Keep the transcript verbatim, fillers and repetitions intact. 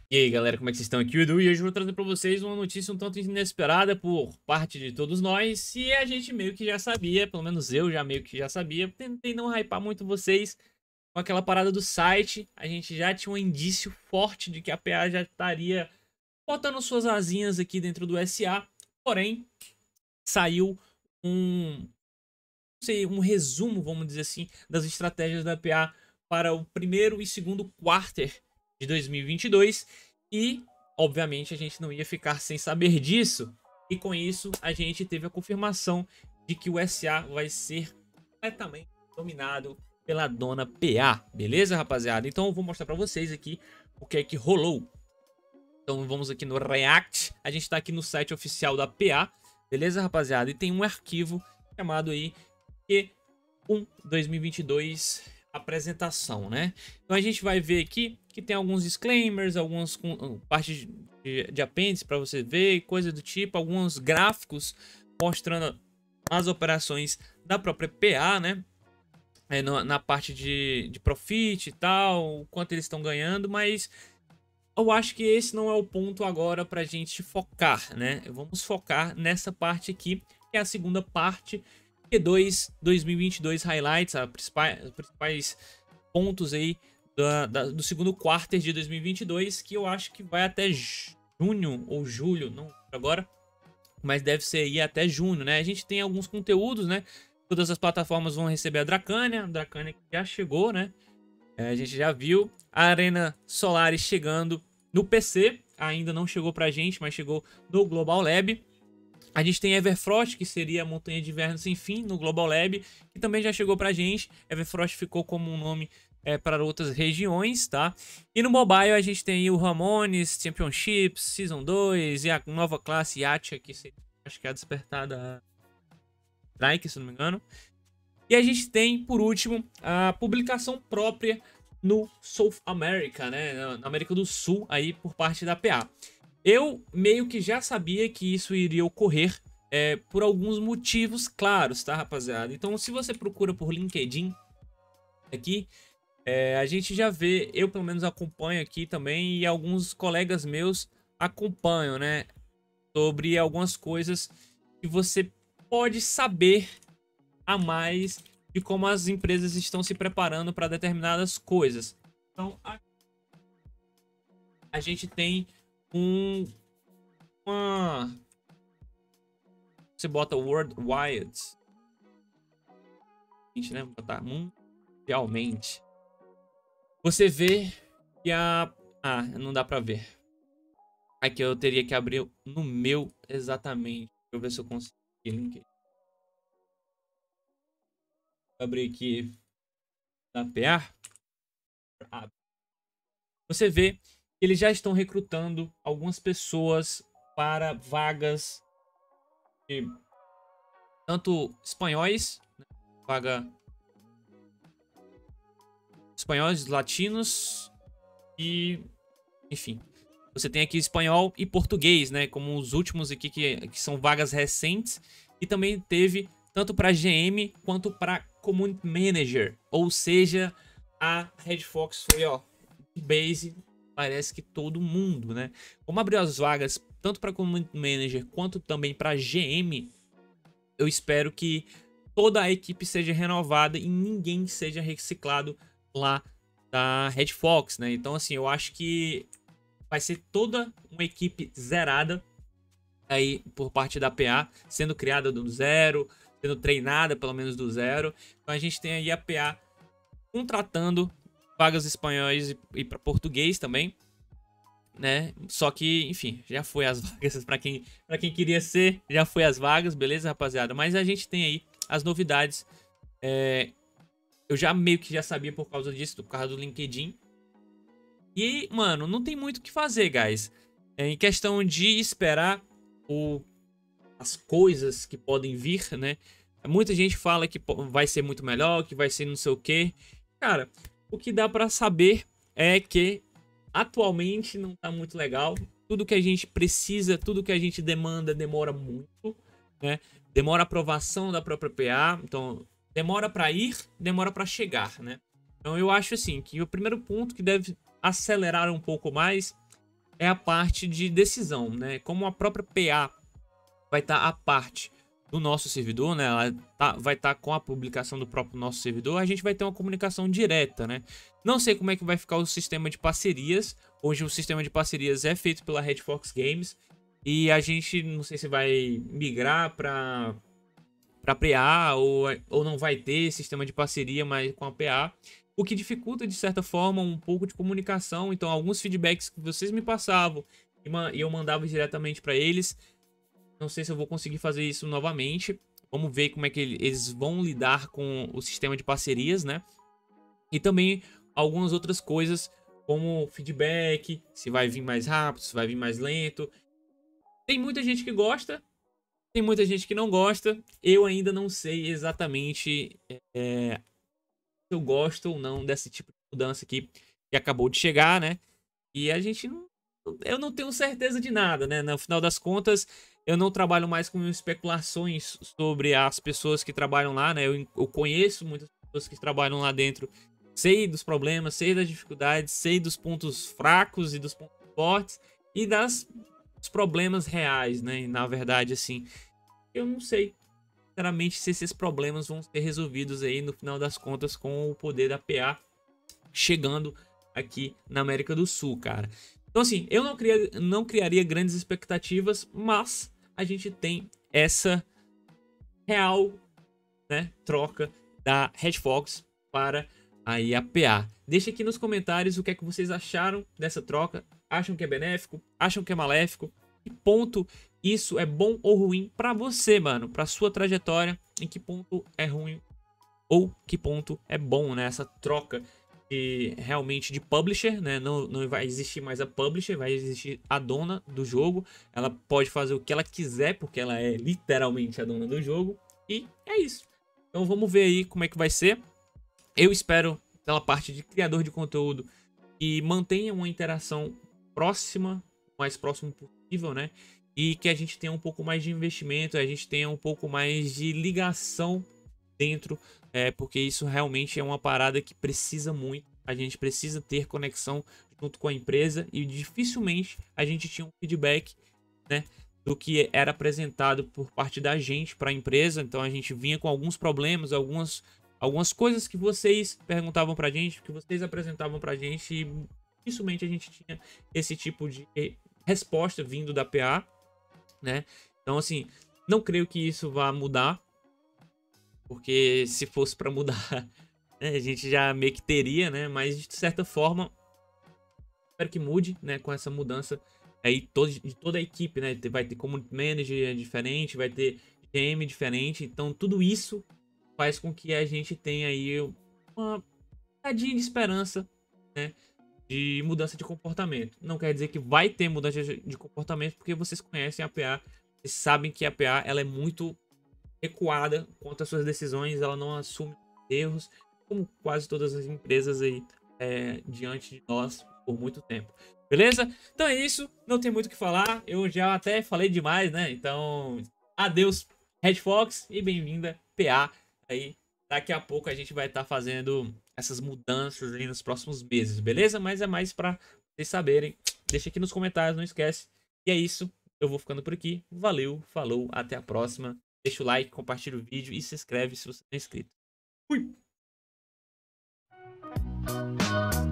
E aí galera, como é que vocês estão? Aqui é o Edu e hoje eu vou trazer pra vocês uma notícia um tanto inesperada por parte de todos nós. E a gente meio que já sabia, pelo menos eu já meio que já sabia. Tentei não hypar muito vocês com aquela parada do site. A gente já tinha um indício forte de que a P A já estaria botando suas asinhas aqui dentro do S A. Porém, saiu um, não sei, um resumo, vamos dizer assim, das estratégias da P A para o primeiro e segundo quarter de dois mil e vinte e dois e, obviamente, a gente não ia ficar sem saber disso. E com isso, a gente teve a confirmação de que o S A vai ser completamente dominado pela dona P A, beleza, rapaziada? Então eu vou mostrar para vocês aqui o que é que rolou. Então vamos aqui no React, a gente tá aqui no site oficial da P A, beleza, rapaziada? E tem um arquivo chamado aí Q um dois mil e vinte e dois apresentação, né? Então a gente vai ver aqui que tem alguns disclaimers, algumas partes de, de apêndice para você ver, coisa do tipo, alguns gráficos mostrando as operações da própria P A, né? É, no, na parte de, de profit e tal, o quanto eles estão ganhando, mas eu acho que esse não é o ponto agora pra gente focar, né? Vamos focar nessa parte aqui, que é a segunda parte, Q dois dois mil e vinte e dois Highlights, a principais, os principais pontos aí da, da, do segundo quarter de dois mil e vinte e dois, que eu acho que vai até junho ou julho, não agora, mas deve ser aí até junho, né? A gente tem alguns conteúdos, né? Todas as plataformas vão receber a Dracania, a Dracania já chegou, né? É, a gente já viu a Arena Solaris chegando no P C, ainda não chegou pra gente, mas chegou no Global Lab. A gente tem Everfrost, que seria a Montanha de Inverno Sem Fim, no Global Lab, que também já chegou pra gente. Everfrost ficou como um nome é, para outras regiões, tá? E no mobile a gente tem o Ramones, Championships, Season dois e a nova classe Yacha, que seria, acho que é a despertada Strike, se não me engano. E a gente tem, por último, a publicação própria no South America, né? Na América do Sul, aí por parte da P A. Eu meio que já sabia que isso iria ocorrer é, por alguns motivos claros, tá, rapaziada? Então, se você procura por LinkedIn aqui, é, a gente já vê, eu pelo menos acompanho aqui também, e alguns colegas meus acompanham, né? Sobre algumas coisas que você pode saber a mais de como as empresas estão se preparando para determinadas coisas. Então, a, a gente tem um uma você bota worldwide, a gente, né, botar mundialmente. Você vê que a ah, não dá para ver. Aqui eu teria que abrir no meu exatamente. Deixa eu ver se eu consigo link. Abrir aqui da P A. Você vê que eles já estão recrutando algumas pessoas para vagas de tanto espanhóis, né? Vaga espanhóis, latinos e, enfim, você tem aqui espanhol e português, né? Como os últimos aqui que, que são vagas recentes. E também teve tanto para G M quanto para Community Manager. Ou seja, a Red Fox foi, ó, de base, parece que todo mundo, né? Como abriu as vagas tanto para Community Manager quanto também para G M, eu espero que toda a equipe seja renovada e ninguém seja reciclado lá da Red Fox, né? Então, assim, eu acho que vai ser toda uma equipe zerada aí por parte da P A, sendo criada do zero, sendo treinada pelo menos do zero. Então a gente tem aí a P A contratando vagas espanhóis e, e para português também, né? Só que, enfim, já foi as vagas para quem, para quem queria ser, já foi as vagas, beleza, rapaziada? Mas a gente tem aí as novidades. É, eu já meio que já sabia por causa disso, por causa do LinkedIn. E, mano, não tem muito o que fazer, guys. É, em questão de esperar o, as coisas que podem vir, né? Muita gente fala que vai ser muito melhor, que vai ser não sei o quê. Cara, o que dá pra saber é que atualmente não tá muito legal. Tudo que a gente precisa, tudo que a gente demanda demora muito, né? Demora a aprovação da própria P A. Então, demora pra ir, demora pra chegar, né? Então, eu acho assim, que o primeiro ponto que deve acelerar um pouco mais é a parte de decisão, né? Como a própria P A vai estar tá a parte do nosso servidor, né? Ela tá, vai estar tá com a publicação do próprio nosso servidor, a gente vai ter uma comunicação direta, né? Não sei como é que vai ficar o sistema de parcerias. Hoje o sistema de parcerias é feito pela Red Fox Games e a gente não sei se vai migrar para para P A ou, ou não vai ter sistema de parceria mais com a P A, o que dificulta de certa forma um pouco de comunicação. Então alguns feedbacks que vocês me passavam e eu mandava diretamente para eles, não sei se eu vou conseguir fazer isso novamente. Vamos ver como é que eles vão lidar com o sistema de parcerias, né? E também algumas outras coisas como feedback, se vai vir mais rápido, se vai vir mais lento. Tem muita gente que gosta, tem muita gente que não gosta. Eu ainda não sei exatamente é, se eu gosto ou não desse tipo de mudança aqui que acabou de chegar, né? E a gente não... Eu não tenho certeza de nada, né? No final das contas, eu não trabalho mais com especulações sobre as pessoas que trabalham lá, né? Eu, eu conheço muitas pessoas que trabalham lá dentro. Sei dos problemas, sei das dificuldades, sei dos pontos fracos e dos pontos fortes e das, dos problemas reais, né? E, na verdade, assim, eu não sei, sinceramente, se esses problemas vão ser resolvidos aí no final das contas com o poder da P A chegando aqui na América do Sul, cara. Então, assim, eu não, cria, não criaria grandes expectativas, mas a gente tem essa real, né, troca da Red Fox para aí a P A. Deixa aqui nos comentários o que é que vocês acharam dessa troca. Acham que é benéfico? Acham que é maléfico? Que ponto isso é bom ou ruim para você, mano? Para sua trajetória? Em que ponto é ruim ou que ponto é bom, né? Essa troca de, realmente de publisher, né? Não, não vai existir mais a publisher, vai existir a dona do jogo. Ela pode fazer o que ela quiser, porque ela é literalmente a dona do jogo. E é isso. Então vamos ver aí como é que vai ser. Eu espero, pela parte de criador de conteúdo, que mantenha uma interação próxima, o mais próximo possível, né? E que a gente tenha um pouco mais de investimento, a gente tenha um pouco mais de ligação dentro, é, porque isso realmente é uma parada que precisa muito. A gente precisa ter conexão junto com a empresa e dificilmente a gente tinha um feedback, né, do que era apresentado por parte da gente para a empresa. Então a gente vinha com alguns problemas, algumas, algumas coisas que vocês perguntavam para a gente, que vocês apresentavam para a gente e dificilmente a gente tinha esse tipo de resposta vindo da P A, né? Então assim, não creio que isso vá mudar. Porque se fosse para mudar, né, a gente já meio que teria, né? Mas de certa forma, espero que mude, né? Com essa mudança aí todo, de toda a equipe, né? Vai ter community manager diferente, vai ter G M diferente. Então tudo isso faz com que a gente tenha aí uma tadinha de esperança, né? De mudança de comportamento. Não quer dizer que vai ter mudança de comportamento, porque vocês conhecem a P A, vocês sabem que a P A ela é muito recuada quanto às suas decisões, ela não assume erros, como quase todas as empresas aí é, diante de nós por muito tempo. Beleza? Então é isso, não tem muito o que falar, eu já até falei demais, né? Então, adeus Red Fox e bem-vinda P A. Aí, daqui a pouco a gente vai estar tá fazendo essas mudanças aí nos próximos meses, beleza? Mas é mais para vocês saberem. Deixa aqui nos comentários, não esquece. E é isso, eu vou ficando por aqui. Valeu, falou, até a próxima. Deixa o like, compartilha o vídeo e se inscreve se você não é inscrito. Fui!